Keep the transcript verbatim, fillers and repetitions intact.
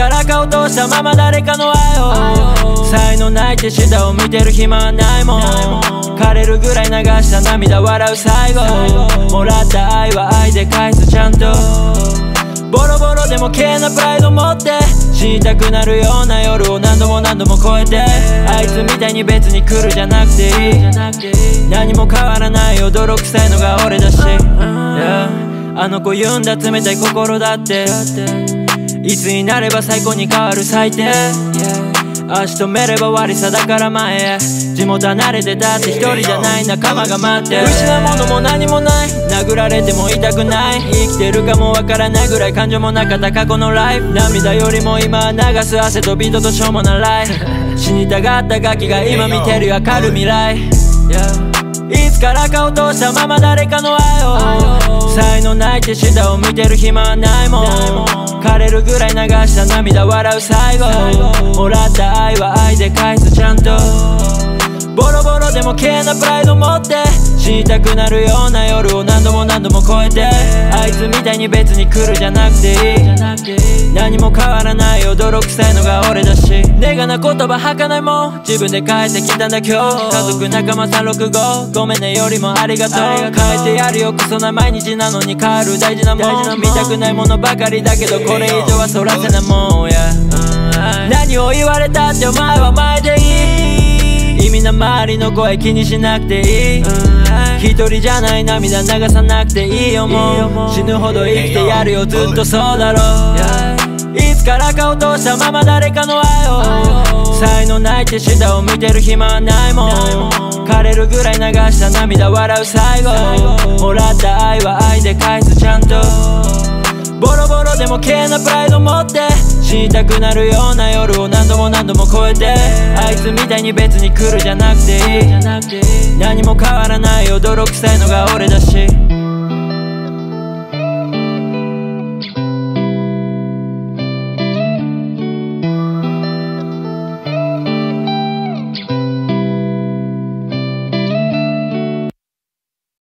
からか落としたまま誰かの愛を才能ないって下を見てる暇はないもん枯れるぐらい流した涙笑う最後もらった愛は愛で返すちゃんとボロボロでも軽なプライド持って死にたくなるような夜を何度も何度も超えてあいつみたいに別に来るじゃなくていい何も変わらない驚くさいのが俺だし、yeah、あの子言うんだ冷たい心だっていつになれば最高に変わる最低、yeah、足止めれば悪さだから前へ地元離れてたって一人じゃない仲間が待って失うものも何もない殴られても痛くない生きてるかもわからないぐらい感情もなかった過去のライフ涙よりも今は流す汗とビートとしょうもないライフ死にたがったガキが今見てる明るい未来、yeahいつからか落としたまま誰かの愛を才能ないって下を見てる暇はないもん枯れるぐらい流した涙笑う最後もらった愛は愛で返すちゃんとボロボロでも軽なプライド持って死にたくなるような夜を何度も何度も超えてあいつみたいに別に来るじゃなくていい何も変わらない驚くさいのが俺だしネガな言葉吐かないもん自分で帰ってきたんだ今日家族仲間さんろくごごめんねよりもありがとう変えてやるよクソな毎日なのに変わる大事なもん見たくないものばかりだけどこれ以上はそらせないもん、yeah、何を言われたってお前は前でいい意味な周りの声気にしなくていい一人じゃない涙流さなくていいよもう死ぬほど生きてやるよずっとそうだろういつからか落としたまま誰かの愛を才能ないって下を見てる暇はないもん枯れるぐらい流した涙笑う最後もらった愛は愛で返すちゃんとボロボロでも軽なプライド持って死にたくなるような夜を何度も何度も超えてあいつみたいに別に来るじゃなくていい何も変わらない驚くさいのが俺だし